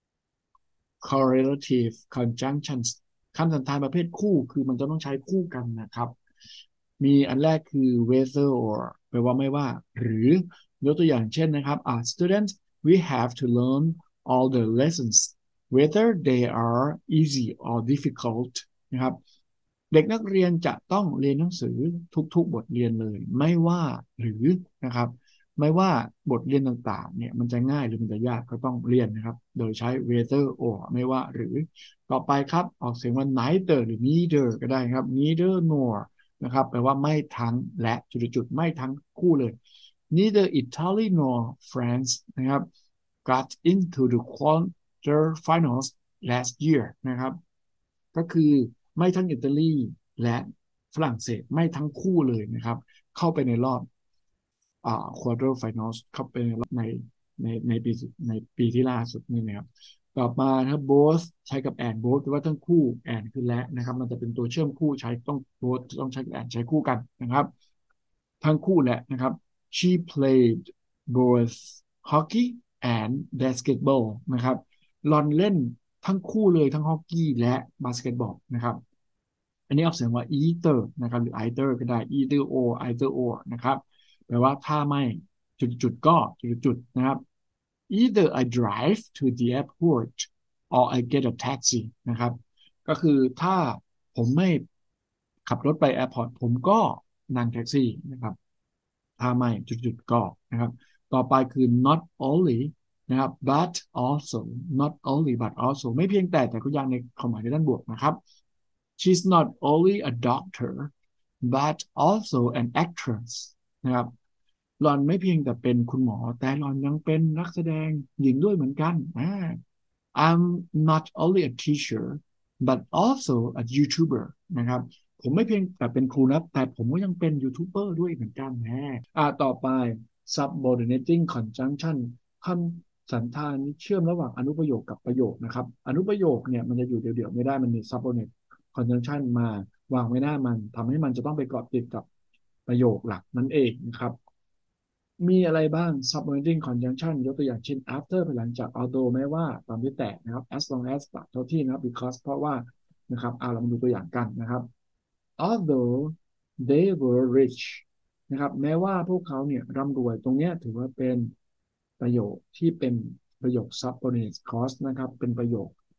[SPEAKER 1] correlative conjunctions คำสันธานประเภทคู่คือมันจะต้องใช้คู่กันนะครับมีอันแรกคือ whether or แปลว่าไม่ว่าหรือยกตัวอย่างเช่นนะครับ ah students we have to learn all the lessons whether they are easy or difficult นะครับเด็กนักเรียนจะต้องเรียนหนังสือทุกๆบทเรียนเลยไม่ว่าหรือนะครับไม่ว่าบทเรียนต่างๆเนี่ยมันจะง่ายหรือมันจะยากก็ต้องเรียนนะครับโดยใช้ whether or ไม่ว่าหรือต่อไปครับออกเสียงว่า neither หรือ neither ก็ได้ครับ neither nor นะครับแปลว่าไม่ทั้งและจุดๆไม่ทั้งคู่เลย neither Italy nor France นะครับ got into the quarter finals last year นะครับก็คือไม่ทั้งอิตาลีและฝรั่งเศสไม่ทั้งคู่เลยนะครับเข้าไปในรอบอ่า quarter finals เข้าไปในในในในปีในปีที่ล่าสุดนี่นะครับต่อมาครับ both ใช้กับ and both แปลว่าทั้งคู่ and คือและนะครับมันจะเป็นตัวเชื่อมคู่ใช้ต้อง both ต้องใช้กับ and ใช้คู่กันนะครับทั้งคู่แหละนะครับ she played both hockey and basketball นะครับลอนเล่นทั้งคู่เลยทั้งฮอกกี้และบาสเกตบอลนะครับอันนี้ออกเสียงว่า either นะครับหรือ either ก็ได้ either or either or นะครับแปลว่าถ้าไม่จุดๆก็จุดๆนะครับ either I drive to the airport or I get a taxi นะครับก็คือถ้าผมไม่ขับรถไปแอร์พอร์ตผมก็นั่งแท็กซี่นะครับถ้าไม่จุดๆก็นะครับต่อไปคือ not only นะครับ but also not only but also ไม่เพียงแต่แต่ก็ยังในความหมายในด้านบวกนะครับ she's not only a doctor but also an actress นะครับหล่อนไม่เพียงแต่เป็นคุณหมอแต่หล่อนยังเป็นนักแสดงหญิงด้วยเหมือนกันอ่า I'm not only a teacher but also a YouTuber นะครับผมไม่เพียงแต่เป็นครูนะแต่ผมก็ยังเป็นยูทูบเบอร์ด้วยเหมือนกันแฮะอ่าต่อไป subordinating conjunction คำสันธานเชื่อมระหว่างอนุประโยคกับประโยคนะครับอนุประโยคเนี่ยมันจะอยู่เดี่ยวๆไม่ได้มันมี subordinate conjunction มาวางไว้หน้ามันทำให้มันจะต้องไปเกาะติดกับประโยคหลักนั่นเองนะครับมีอะไรบ้าง subordinating conjunction ยกตัวอย่างเช่น after ภายหลังจาก although แม้ว่าตามที่แตกนะครับ as long as เท่าที่นะครับ because เพราะว่านะครับเอาเรามาดูตัวอย่างกันนะครับ although they were rich นะครับแม้ว่าพวกเขาเนี่ยร่ำรวยตรงนี้ถือว่าเป็นประโยคที่เป็นประโยค subordinate clause นะครับเป็นประโยค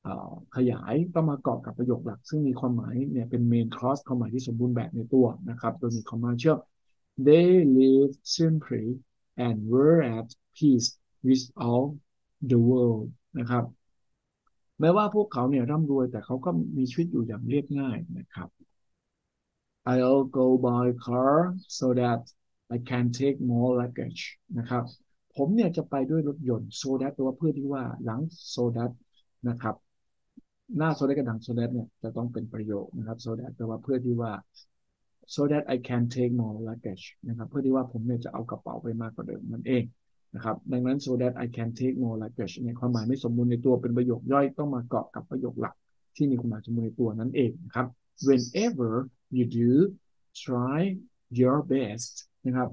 [SPEAKER 1] ขยายต้องมาประกอบกับประโยคหลักซึ่งมีความหมายเนี่ยเป็น main clause ความหมายที่สมบูรณ์แบบในตัวนะครับโดยมี comma เชื่อม they live simply and were at peace with all the world นะครับแม้ว่าพวกเขาเนี่ยร่ำรวยแต่เขาก็มีชีวิตอยู่อย่างเรียบง่ายนะครับ I'll go by car so that I can take more luggage นะครับผมเนี่ยจะไปด้วยรถยนต์ so that แปลว่าเพื่อที่ว่าหลัง so that นะครับหน้า so that กับหลัง so that เนี่ยจะต้องเป็นประโยคนะครับ so that แปลว่าเพื่อที่ว่า so that I can take more luggage นะครับเพื่อที่ว่าผมเนี่ยจะเอากระเป๋าไปมากกว่าเดิมนั่นเองนะครับดังนั้น so that I can take more luggage เนี่ยความหมายไม่สมบูรณ์ในตัวเป็นประโยคย่อยต้องมาเกาะกับประโยคหลักที่มีความหมายสมบูรณ์ในตัวนั่นเองนะครับ whenever you do try your best นะครับ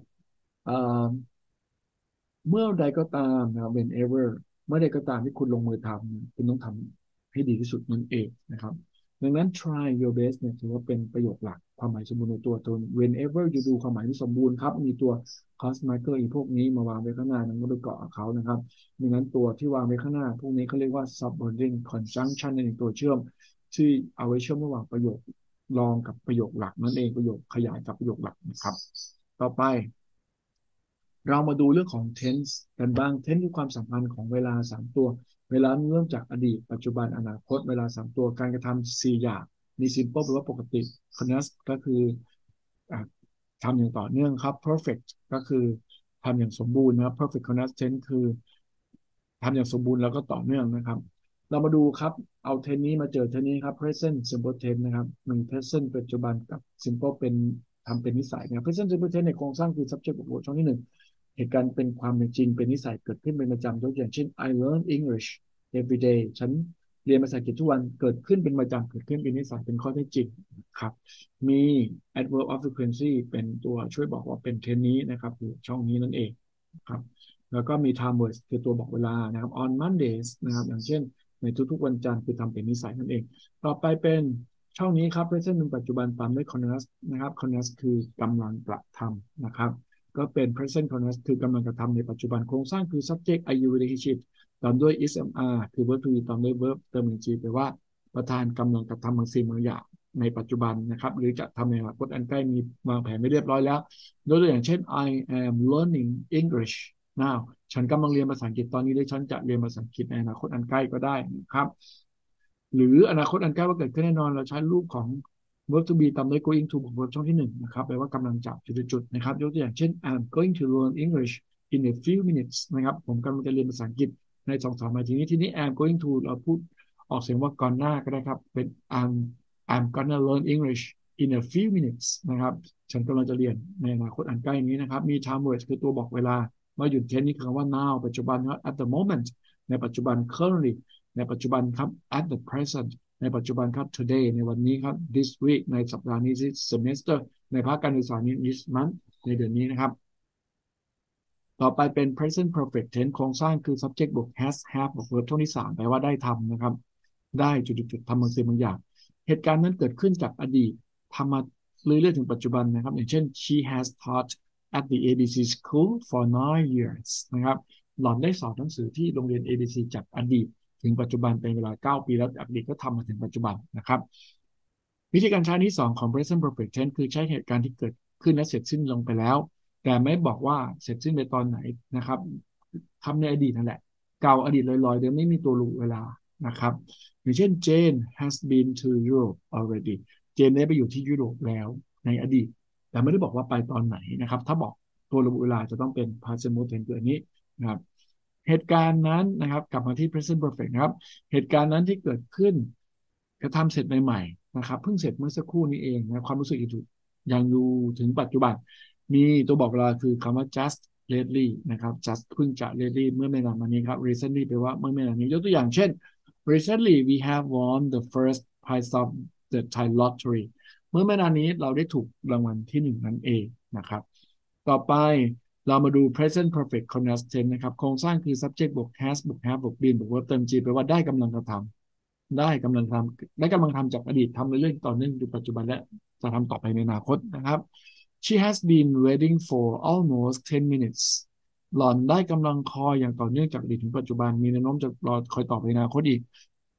[SPEAKER 1] เมื่อใดก็ตามนะครับ whenever เมื่อใดก็ตามที่คุณลงมือทำคุณต้องทำให้ดีที่สุดนั่นเองนะครับดังนั้น try your best เนี่ยถือว่าเป็นประโยคหลักความหมายสมบูรณ์ในตัวตน whenever you do ความหมายที่สมบูรณ์ครับมีตัว cause marker อีกพวกนี้มาวางไว้ข้างหน้านั้นก็ไปเกาะเขานะครับดังนั้นตัวที่วางไว้ข้างหน้าพวกนี้เขาเรียกว่า subordinate conjunction ในตัวเชื่อมที่เอาไว้เชื่อมระหว่างประโยครองกับประโยคหลักนั่นเองประโยคขยายกับประโยคหลักนะครับต่อไปเรามาดูเรื่องของ tense กันบ้าง tense คือความสัมพันธ์ของเวลาสามตัวเวลาเริ่มจากอดีตปัจจุบันอนาคตเวลาสามตัวการกระทำสี่อย่างมี simple แปลว่าปกติ continuous ก็คือทำอย่างต่อเนื่องครับ perfect ก็คือทำอย่างสมบูรณ์นะครับ perfect continuous tense คือทำอย่างสมบูรณ์แล้วก็ต่อเนื่องนะครับเรามาดูครับเอาเทนนี้มาเจอเทนนี้ครับ present simple tense นะครับมี present ปัจจุบันกับ simple เป็นทำเป็นนิสัยนะครับ present simple tense ในโครงสร้างคือ subject บวก verb ช่องที่หนึ่งเหตุการณ์เป็นความเป็นจริงเป็นนิสัยเกิดขึ้นเป็นประจำยกอย่างเช่น I learn English every day ฉันเรียนภาษาอังกฤษทุกวันเกิดขึ้นเป็นประจำเกิดขึ้นเป็นนิสัยเป็นข้อเท็จจริงครับมี adverb of frequency เป็นตัวช่วยบอกว่าเป็นเทนนี้นะครับอยู่ช่องนี้นั่นเองครับแล้วก็มี time words คือตัวบอกเวลานะครับ on Mondays นะครับอย่างเช่นในทุกๆวันจันทร์คือทำเป็นนิสัยนั่นเองต่อไปเป็นช่องนี้ครับ present เป็นปัจจุบันตามด้วย continuous นะครับ continuous คือกำลังกระทำนะครับก็เป็น present continuous คือกำลังกระทำในปัจจุบันโครงสร้างคือ subject are you relationship ตามด้วย ismr คือ verb to be ตามด้วย verb เติม ing แปลว่าประธานกำลังกระทำบางสิ่งบางอย่างในปัจจุบันนะครับหรือจะทำในอนาคตอันใกล้มีวางแผนไม่เรียบร้อยแล้วยกตัวอย่างเช่น I am learning English now ฉันกำลังเรียนภาษาอังกฤษตอนนี้และฉันจะเรียนภาษาอังกฤษในอนาคตอันใกล้ก็ได้นะครับหรืออนาคตอันใกล้ว่าเกิดขึ้นแน่นอนเราใช้รูปของ verb to be ตามด้วย going to บวก verb ช่องที่หนึ่งนะครับแปลว่ากำลังจะจุดๆนะครับยกตัวอย่างเช่น I'm going to learn English in a few minutes นะครับผมกำลังจะเรียนภาษาอังกฤษในสองสามนาทีนี้ทีนี้ I'm going to เราพูดออกเสียงว่าก่อนหน้าก็ได้ครับเป็น I'm I'm gonna learn English in a few minutes นะครับฉันกำลังจะเรียนในอนาคตอันใกล้นี้นะครับมี time words คือตัวบอกเวลามาหยุดเทนนี้คือคำว่า now ปัจจุบันครับ at the moment ในปัจจุบัน currently ในปัจจุบันครับ at the present ในปัจจุบันครับ today ในวันนี้ครับ this week ในสัปดาห์นี้ this semester ในภาคการศึกษานี้ this month ในเดือนนี้นะครับต่อไปเป็น present perfect tense โครงสร้างคือ subject บวก has have บวก verb ช่วงที่สามแปลว่าได้ทำนะครับได้จุดๆทำบางสิ่งบางอย่างเหตุการณ์นั้นเกิดขึ้นจากอดีตทำมาเรื่อยๆถึงปัจจุบันนะครับอย่างเช่น she has taught at the เอ บี ซี school for nine years นะครับหล่อนได้สอนหนังสือที่โรงเรียน เอ บี ซี จากอดีตถึงปัจจุบันเป็นเวลาเก้าปีแล้วอดีตก็ทำมาถึงปัจจุบันนะครับวิธีการใช้ที่สองของ present perfect tense คือใช้เหตุการณ์ที่เกิดขึ้นและเสร็จสิ้นลงไปแล้วแต่ไม่บอกว่าเสร็จสิ้นไปตอนไหนนะครับทำในอดีตนั่นแหละเก่าอดีตลอยๆโดยไม่มีตัวรู้เวลานะครับอย่างเช่น Jane has been to Europe already เจนได้ไปอยู่ที่ยุโรปแล้วในอดีตแต่ไม่ได้บอกว่าไปตอนไหนนะครับถ้าบอกตัวระบุเวลาจะต้องเป็น past simple tense ตัวนี้นะครับเหตุการณ์นั้นนะครับกลับมาที่ present perfect นะครับเหตุการณ์นั้นที่เกิดขึ้นกระทำเสร็จใหม่ๆนะครับเพิ่งเสร็จเมื่อสักครู่นี้เองนะความรู้สึกอยู่ยังอยู่ถึงปัจจุบันมีตัวบอกเวลาคือคำว่า just lately นะครับ just เพิ่งจะ lately เมื่อไม่นานมานี้ครับ recently แปลว่าเมื่อไม่นานนี้ยกตัวอย่างเช่น recently we have won the first prize of the Thai lottery เมื่อไม่นานนี้เราได้ถูกรางวัลที่หนึ่งนั่นเองนะครับต่อไปเรามาดู present perfect continuous tense นะครับโครงสร้างคือ subject บวก has บวก have บวก been บวก verb เติม g แปลว่าได้กำลังกระทำได้กำลังทำได้กำลังทำจากอดีตทำในเรื่องต่อเนื่องในปัจจุบันและจะทำต่อไปในอนาคตนะครับ She has been waiting for almost ten minutes หล่อนได้กำลังคอยอย่างต่อเนื่องจากอดีตถึงปัจจุบันมีแนวโน้มจะรอคอยต่อไปในอนาคตอีก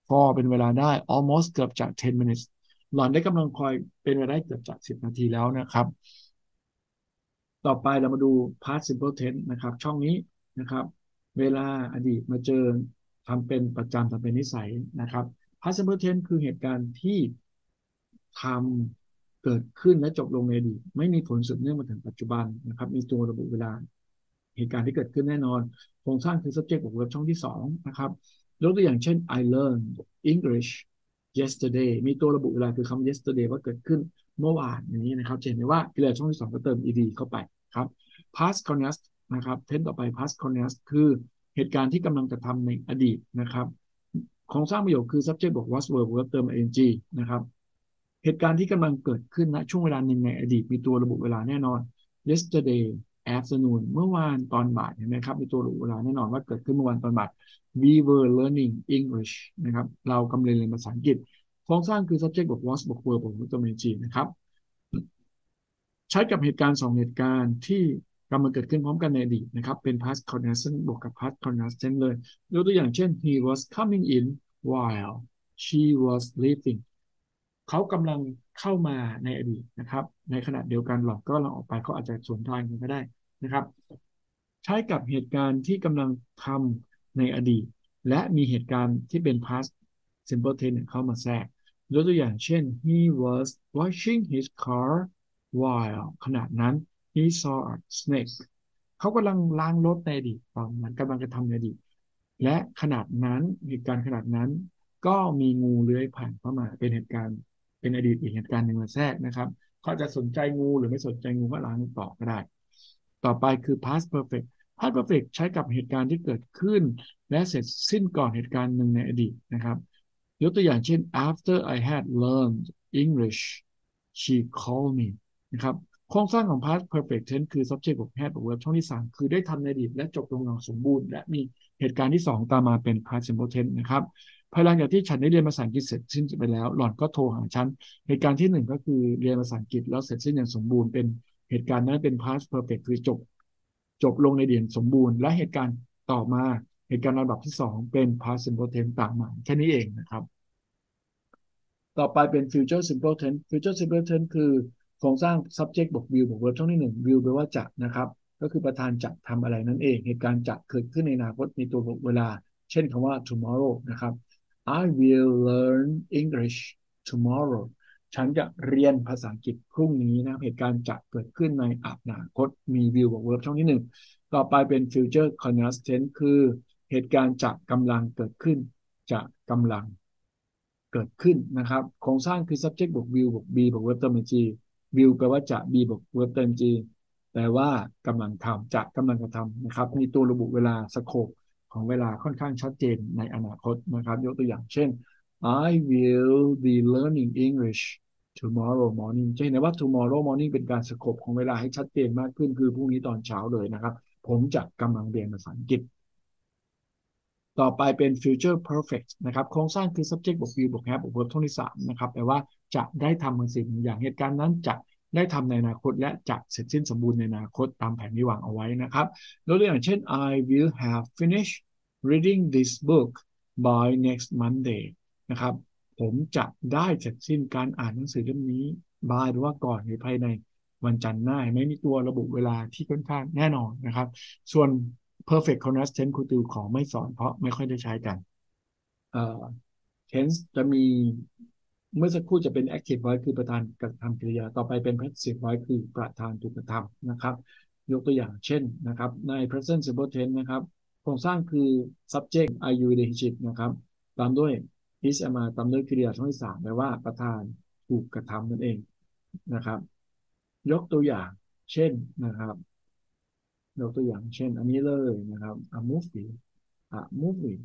[SPEAKER 1] for เป็นเวลาได้ almost เกือบจากten minutes หล่อนได้กำลังคอยเป็นเวลาได้เกือบจากสิบนาทีแล้วนะครับต่อไปเรามาดู past simple tense นะครับช่องนี้นะครับเวลาอดีตมาเจอทำเป็นประจำทำเป็นนิสัยนะครับ past simple tense คือเหตุการณ์ที่ทำเกิดขึ้นและจบลงในอดีตไม่มีผลสืบเนื่องมาถึงปัจจุบันนะครับมีตัวระบุเวลาเหตุการณ์ที่เกิดขึ้นแน่นอนโครงสร้างคือ subject บวก verb ช่องที่สองนะครับยกตัวอย่างเช่น I learned English yesterday มีตัวระบุเวลาคือคำ yesterday ว่าเกิดขึ้นเมื่อวานอย่างนี้นะครับจะเห็นได้ว่ากริยาช่องที่สองก็เติม ed เข้าไปครับ past continuous นะครับเทนต่อไป past continuous คือเหตุการณ์ที่กำลังจะทำในอดีตนะครับโครงสร้างประโยคคือ subject บวก was verb verb เติม ing นะครับเหตุการณ์ที่กำลังเกิดขึ้นณช่วงเวลาหนึ่งในอดีตมีตัวระบุเวลาแน่นอน yesterday afternoon เมื่อวานตอนบ่ายเห็นไหมครับมีตัวระบุเวลาแน่นอนว่าเกิดขึ้นเมื่อวานตอนบ่าย we were learning English นะครับเรากำลังเรียนภาษาอังกฤษโครงสร้างคือ subject บวก was บวก verb บวก verb เติม ing นะครับใช้กับเหตุการณ์สองเหตุการณ์ที่กำลังเกิดขึ้นพร้อมกันในอดีตนะครับเป็น past continuous บวกกับ past continuous tense เลยยกตัวอย่างเช่น he was coming in while she was leaving เขากำลังเข้ามาในอดีตนะครับในขณะเดียวกันหลอกก็กำลังออกไปเขาอาจจะสวนทางกันก็ได้นะครับใช้กับเหตุการณ์ที่กำลังทำในอดีตและมีเหตุการณ์ที่เป็น past simple tense เข้ามาแทรกยกตัวอย่างเช่น he was washing his car while ขณะนั้น he saw a snake เขากำลังล้างรถในอดีตตอนนั้นกำลังจะทำในอดีตและขนาดนั้นเหตุการณ์ขนาดนั้นก็มีงูเลื้อยผ่านเข้ามาเป็นเหตุการณ์เป็นอดีตอีกเหตุการณ์หนึ่งมาแทรกนะครับเขาจะสนใจงูหรือไม่สนใจงูก็ล้างต่อก็ได้ต่อไปคือ past perfect past perfect ใช้กับเหตุการณ์ที่เกิดขึ้นและเสร็จสิ้นก่อนเหตุการณ์หนึ่งในอดีตนะครับยกตัวอย่างเช่น after I had learned English she called me นะครับโครงสร้างของ past perfect tense คือ subject บวก had บวก verb ช่องที่สามคือได้ทำในอดีตและจบลงอย่างสมบูรณ์และมีเหตุการณ์ที่สองตามมาเป็น past simple tense นะครับภายหลังจากที่ฉันได้เรียนภาษาอังกฤษเสร็จสิ้นไปแล้วหล่อนก็โทรหาฉันเหตุการณ์ที่หนึ่งก็คือเรียนภาษาอังกฤษแล้วเสร็จสิ้นอย่างสมบูรณ์เป็นเหตุการณ์นั้นเป็น past perfect คือจบจบลงในอดีตสมบูรณ์และเหตุการณ์ต่อมาเหตุการณ์ลำดับที่สองเป็น past simple tense ตามมาแค่นี้เองนะครับ ต่อไปเป็น future simple tense future simple tense คือโครงสร้าง subject บวก will บวก verb ช่องที่หนึ่ง will แปลว่าจะนะครับก็คือประธานจะทำอะไรนั่นเองเหตุการณ์จะเกิดขึ้นในอนาคตมีตัวบอกเวลาเช่นคำว่า tomorrow นะครับ I will learn English tomorrow ฉันจะเรียนภาษาอังกฤษพรุ่งนี้นะเหตุการณ์จะเกิดขึ้นในอนาคตมี will บวก verb ช่องที่หนึ่งต่อไปเป็น future continuous tense คือเหตุการณ์จะกำลังเกิดขึ้นจะกำลัง เกิดขึ้นนะครับโครงสร้างคือ subject บวก will บวก be บวก verb เติม ing will แปลว่าจะ be บวก verb เติม ing แปลว่ากำลังทำจะกำลังกระทำนะครับมีตัวระบุเวลาสโคปของเวลาค่อนข้างชัดเจนในอนาคตนะครับยกตัวอย่างเช่น I will be learning English tomorrow morning จะเห็นได้ว่า tomorrow morning เป็นการสโคปของเวลาให้ชัดเจนมากขึ้นคือพรุ่งนี้ตอนเช้าเลยนะครับผมจะกำลังเรียนภาษาอังกฤษ ต่อไปเป็น future perfect นะครับโครงสร้างคือ subject บวก will บวก have บวก verb ช่องที่สามนะครับแปลว่าจะได้ทำบางสิ่งอย่างเหตุการณ์นั้นจะได้ทำในอนาคตและจะเสร็จสิ้นสมบูรณ์ในอนาคตตามแผนที่วางเอาไว้นะครับยกตัวอย่างเช่น I will have finished reading this book by next Monday นะครับผมจะได้เสร็จสิ้นการอ่านหนังสือเล่มนี้ by หรือว่าก่อนหรือภายในวันจันทร์หน้าไม่มีตัวระบุเวลาที่ค่อนข้างแน่นอนนะครับส่วน perfect continuous tense ครูติวขอไม่สอนเพราะไม่ค่อยได้ใช้กันเอ่อ tense จะมีเมื่อสักครู่จะเป็น active voice คือประธานกระทำกริยาต่อไปเป็น passive voice คือประธานถูกกระทำนะครับยกตัวอย่างเช่นนะครับใน present simple tense นะครับโครงสร้างคือ subject are you the hit นะครับตามด้วย is am are ตามด้วยกริยาช่องที่สามแปลว่าประธานถูกกระทำนั่นเองนะครับยกตัวอย่างเช่นนะครับยกตัวอย่างเช่นอันนี้เลยนะครับ a movie a movie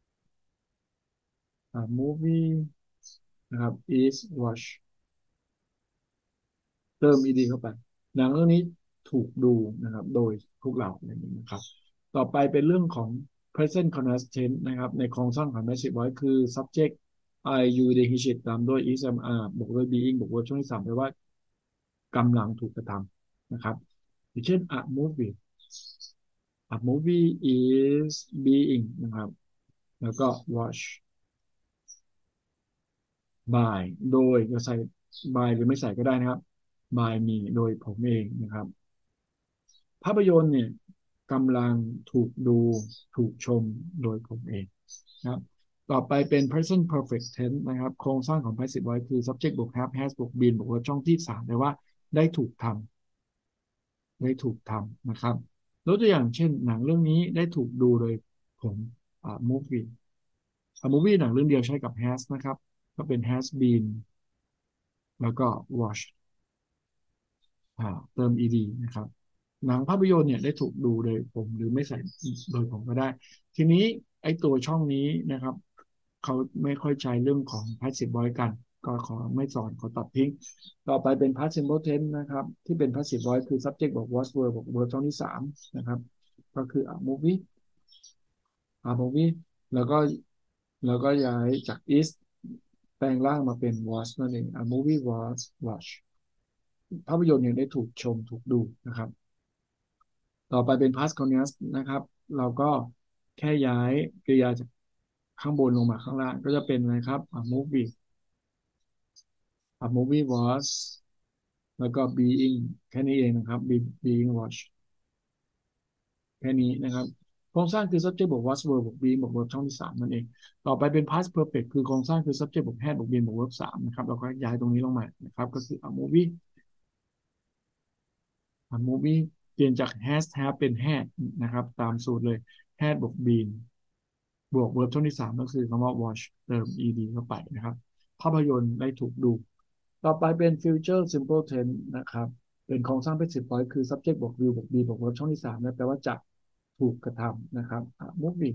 [SPEAKER 1] a movie นะครับ is watch เติม ed เข้าไปหนังเรื่องนี้ถูกดูนะครับโดยพวกเราอย่างนี้นะครับต่อไปเป็นเรื่องของ present continuous tense นะครับในโครงสร้างของ passive voice คือ subject I you they he she ตามด้วย is am are บวกด้วย being บวก verb ช่วงที่สามแปลว่ากำลังถูกกระทำนะครับอย่างเช่น a movie a movie is being นะครับแล้วก็ watch by โดยจะใส่ by หรือไม่ใส่ก็ได้นะครับ by me โดยผมเองนะครับภาพยนตร์เนี่ยกำลังถูกดูถูกชมโดยผมเองนะครับต่อไปเป็น present perfect tense นะครับโครงสร้างของ passive voice คือ subject บวก have has บวก been บวก verb ช่องที่สามแปลว่าได้ถูกทำได้ถูกทำนะครับยกตัวอย่างเช่นหนังเรื่องนี้ได้ถูกดูโดยผมอ่า movie อ่า movie หนังเรื่องเดียวใช้กับ has นะครับก็เป็น has been แล้วก็ watch อ่าเติม ed นะครับหนังภาพยนตร์เนี่ยได้ถูกดูโดยผมหรือไม่ใส่โดยผมก็ได้ทีนี้ไอ้ตัวช่องนี้นะครับเขาไม่ค่อยใช้เรื่องของ passive voice กันก็ขอไม่สอนขอตัดทิ้งต่อไปเป็น past simple tense นะครับที่เป็น passive voice คือ subject บวก was verb บวก verb ช่องที่สามนะครับก็คือ a movie a movie แล้วก็แล้วก็ย้ายจาก is แปลงร่างมาเป็น was นั่นเอง a movie was watched ภาพยนตร์ยังได้ถูกชมถูกดูนะครับ ต่อไปเป็น past continuous นะครับ เราก็แค่ย้ายกริยาจากข้างบนลงมาข้างล่างก็จะเป็นอะไรครับ a movie a movie was แล้วก็ being แค่นี้เองนะครับ be- being watched แค่นี้นะครับโครงสร้างคือ subject บวก was verb บวก being บวก verb ช่องที่สามนั่นเองต่อไปเป็น past perfect คือโครงสร้างคือ subject บวก had บวก been บวก verb สามนะครับเราก็ย้ายตรงนี้ลงมานะครับก็คือ a movie a movie เปลี่ยนจาก has have เป็น had นะครับตามสูตรเลย had บวก been บวก verb ช่องที่สามก็คือคำว่า watch เติม ed เข้าไปนะครับภาพยนตร์ได้ถูกดูต่อไปเป็น future simple tense นะครับเป็นโครงสร้าง passive voice คือ subject บวก will บวก be บวก verb ช่องที่สามนะแปลว่าจะถูกกระทำนะครับ a movie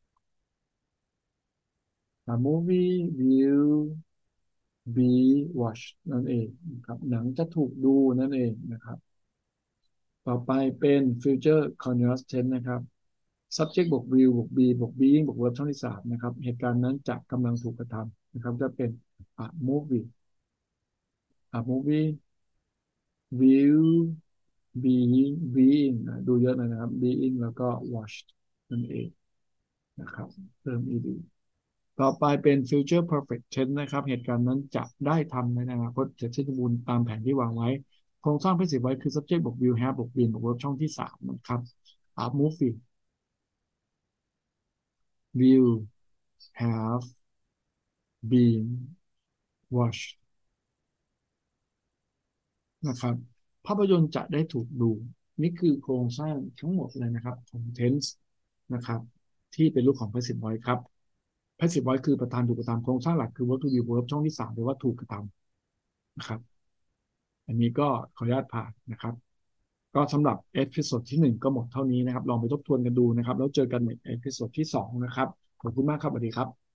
[SPEAKER 1] a movie will be watched นั่นเองนะครับหนังจะถูกดูนั่นเองนะครับต่อไปเป็น future continuous tense นะครับ subject บวก will บวก be บวก being บวก verb ช่องที่สามนะครับเหตุการณ์นั้นจะกำลังถูกกระทำนะครับจะเป็น a movie a movie will be being นะดูเยอะหนนะครับ being แล้วก็ watched นั่นเองนะครับเติม ed ต่อไปเป็น future perfect tense นะครับเหตุการณ์นั้นจะได้ทำในอนาคตเสร็จสิ้นสมบูรณ์ตามแผนที่วางไว้โครงสร้าง passive voice คือ subject บวก will have บวก been บวก verb ช่องที่สามนะครับ a movie will have been watched นะครับภาพยนตร์จะได้ถูกดูนี่คือโครงสร้างทั้งหมดเลยนะครับของ tense นะครับที่เป็นรูปของ passive voice ครับ passive voice คือประธานถูกกระทำโครงสร้างหลักคือ verb to be verb ช่องที่สามแปลว่าถูกกระทำนะครับอันนี้ก็ขออนุญาตผ่านนะครับก็สำหรับเอพิโซดที่หนึ่งก็หมดเท่านี้นะครับลองไปทบทวนกันดูนะครับแล้วเจอกันในเอพิโซดที่สองนะครับขอบคุณมากครับสวัสดีครับ